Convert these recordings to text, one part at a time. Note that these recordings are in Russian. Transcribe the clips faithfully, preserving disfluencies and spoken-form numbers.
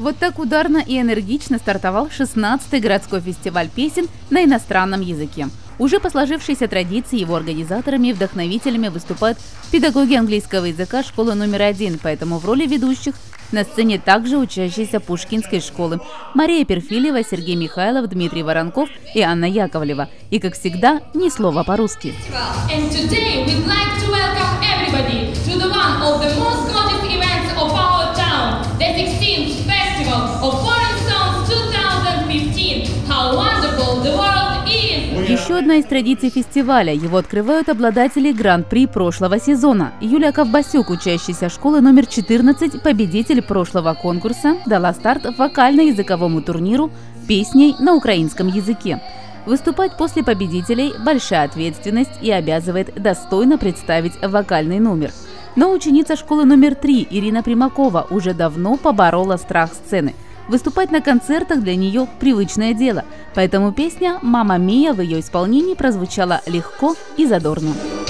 Вот так ударно и энергично стартовал шестнадцатый городской фестиваль песен на иностранном языке. Уже по сложившейся традиции его организаторами и вдохновителями выступают педагоги английского языка школы номер один, поэтому в роли ведущих на сцене также учащиеся Пушкинской школы Мария Перфильева, Сергей Михайлов, Дмитрий Воронков и Анна Яковлева. И, как всегда, ни слова по-русски. Еще одна из традиций фестиваля. Его открывают обладатели гран-при прошлого сезона. Юлия Ковбасюк, учащаяся школы номер четырнадцать, победитель прошлого конкурса, дала старт вокально-языковому турниру песней на украинском языке. Выступать после победителей – большая ответственность и обязывает достойно представить вокальный номер. Но ученица школы номер три Ирина Примакова уже давно поборола страх сцены. Выступать на концертах для нее привычное дело, поэтому песня «Мамма Мия» в ее исполнении прозвучала легко и задорно.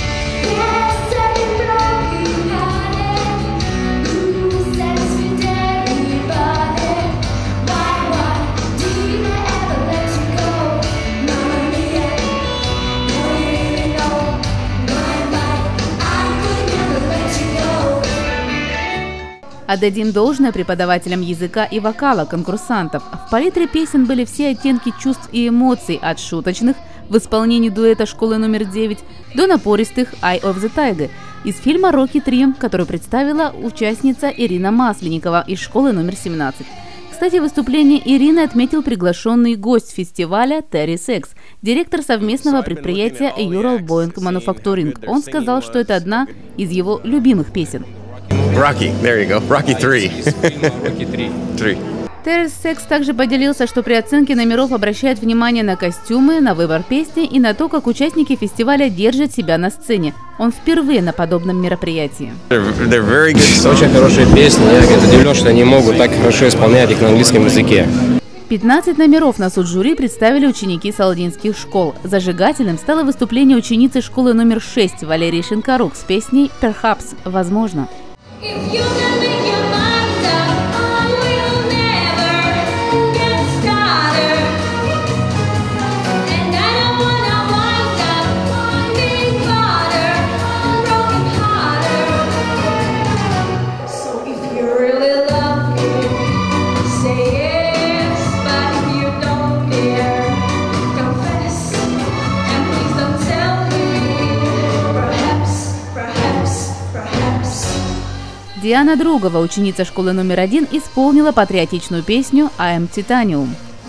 Отдадим должное преподавателям языка и вокала конкурсантов. В палитре песен были все оттенки чувств и эмоций, от шуточных в исполнении дуэта школы номер девять до напористых «Eye of the Tiger» из фильма «Рокки три», который представила участница Ирина Масленникова из школы номер семнадцать. Кстати, выступление Ирины отметил приглашенный гость фестиваля Терри Секс, директор совместного предприятия Ural Boeing Manufacturing. Он сказал, что это одна из его любимых песен. Rocky, there you go. Rocky три. три. Terry Sex также поделился, что при оценке номеров обращают внимание на костюмы, на выбор песни и на то, как участники фестиваля держат себя на сцене. Он впервые на подобном мероприятии. They're very good. Очень хорошие песни. Я удивлен, что они могут так хорошо исполнять их на английском языке. пятнадцать номеров на суд жюри представили ученики саладинских школ. Зажигательным стало выступление ученицы школы номер шесть Валерии Шинкарук с песней «Perhaps» – «Возможно». Диана Другова, ученица школы номер один, исполнила патриотичную песню «I am Titanium».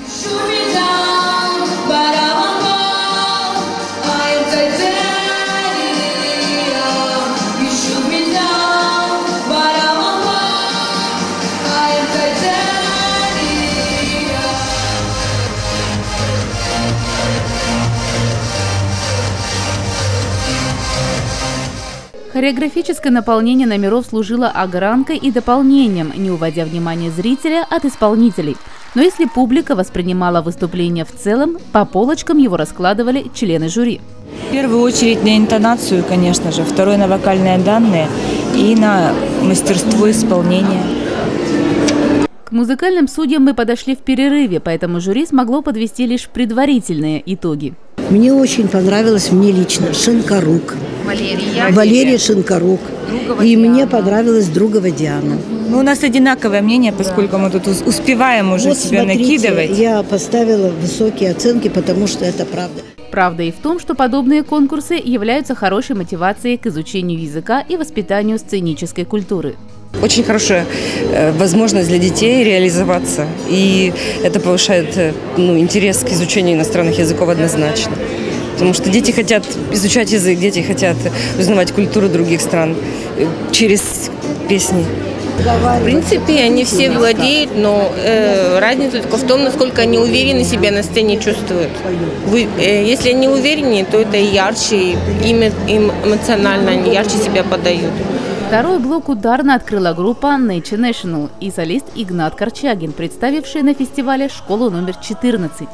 Хореографическое наполнение номеров служило огранкой и дополнением, не уводя внимание зрителя от исполнителей. Но если публика воспринимала выступление в целом, по полочкам его раскладывали члены жюри. В первую очередь на интонацию, конечно же, второе на вокальные данные и на мастерство исполнения. К музыкальным судьям мы подошли в перерыве, поэтому жюри смогло подвести лишь предварительные итоги. Мне очень понравилось, мне лично, Шинкарук. Валерия. Валерия Шинкарук. Другова и Диана. Мне понравилась Другова Диана. Ну, у нас одинаковое мнение, поскольку да. мы тут успеваем уже вот себя смотрите, накидывать. Я поставила высокие оценки, потому что это правда. Правда и в том, что подобные конкурсы являются хорошей мотивацией к изучению языка и воспитанию сценической культуры. Очень хорошая э, возможность для детей реализоваться, и это повышает э, ну, интерес к изучению иностранных языков однозначно. Потому что дети хотят изучать язык, дети хотят узнавать культуру других стран э, через песни. В принципе, они все владеют, но э, разница только в том, насколько они уверены себя на сцене чувствуют. Вы, э, если они увереннее, то это ярче, им, им эмоционально они ярче себя подают. Второй блок ударно открыла группа Nature National и солист Игнат Корчагин, представивший на фестивале школу номер четырнадцать.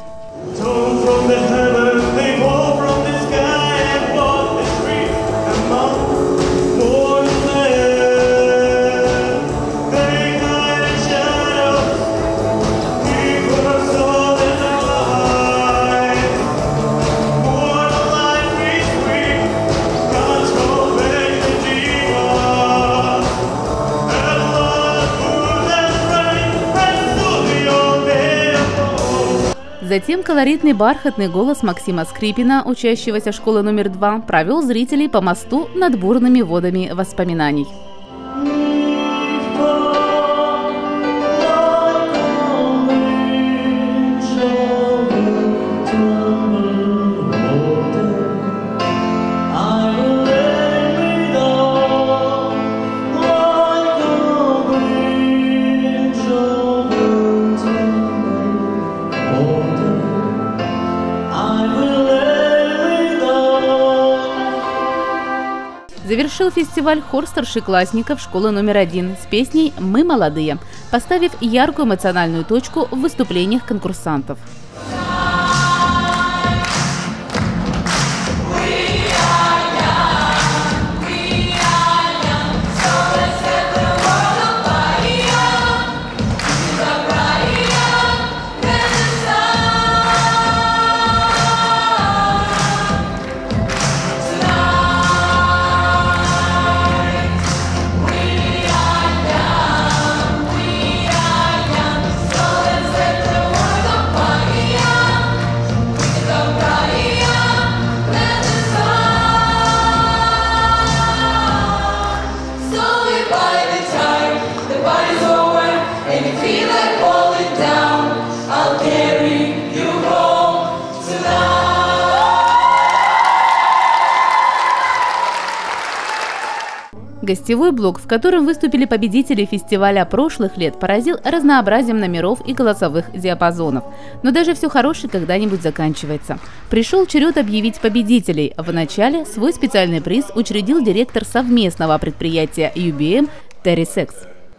Затем колоритный бархатный голос Максима Скрипина, учащегося школы номер два, провел зрителей по мосту над бурными водами воспоминаний. Завершил фестиваль хор старшеклассников школы номер один с песней «Мы молодые», поставив яркую эмоциональную точку в выступлениях конкурсантов. Гостевой блок, в котором выступили победители фестиваля прошлых лет, поразил разнообразием номеров и голосовых диапазонов. Но даже все хорошее когда-нибудь заканчивается. Пришел черед объявить победителей. Вначале свой специальный приз учредил директор совместного предприятия ю би эм Terry Sex.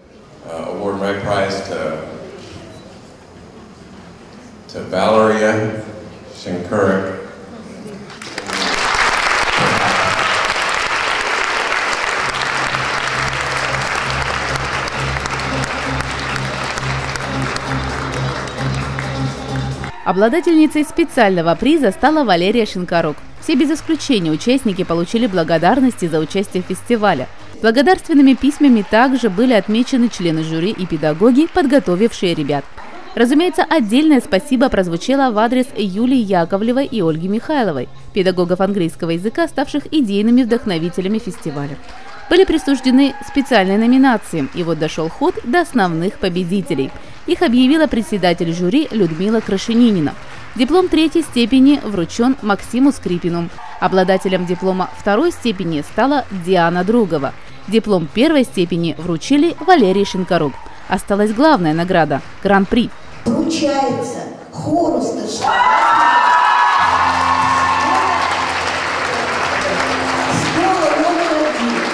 Обладательницей специального приза стала Валерия Шинкарук. Все без исключения участники получили благодарности за участие в фестивале. Благодарственными письмами также были отмечены члены жюри и педагоги, подготовившие ребят. Разумеется, отдельное спасибо прозвучало в адрес Юлии Яковлевой и Ольги Михайловой, педагогов английского языка, ставших идейными вдохновителями фестиваля. Были присуждены специальные номинации, и вот дошел ход до основных победителей. Их объявила председатель жюри Людмила Крашенинина. Диплом третьей степени вручен Максиму Скрипину. Обладателем диплома второй степени стала Диана Другова. Диплом первой степени вручили Валерии Шинкарук. Осталась главная награда – Гран-при. Вручается хору старшеклассников школы номер один.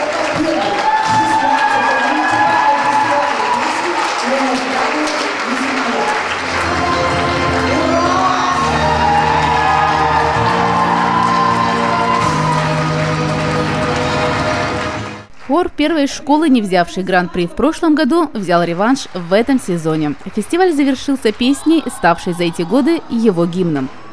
Хор первой школы, не взявший гран-при в прошлом году, взял реванш в этом сезоне. Фестиваль завершился песней, ставшей за эти годы его гимном.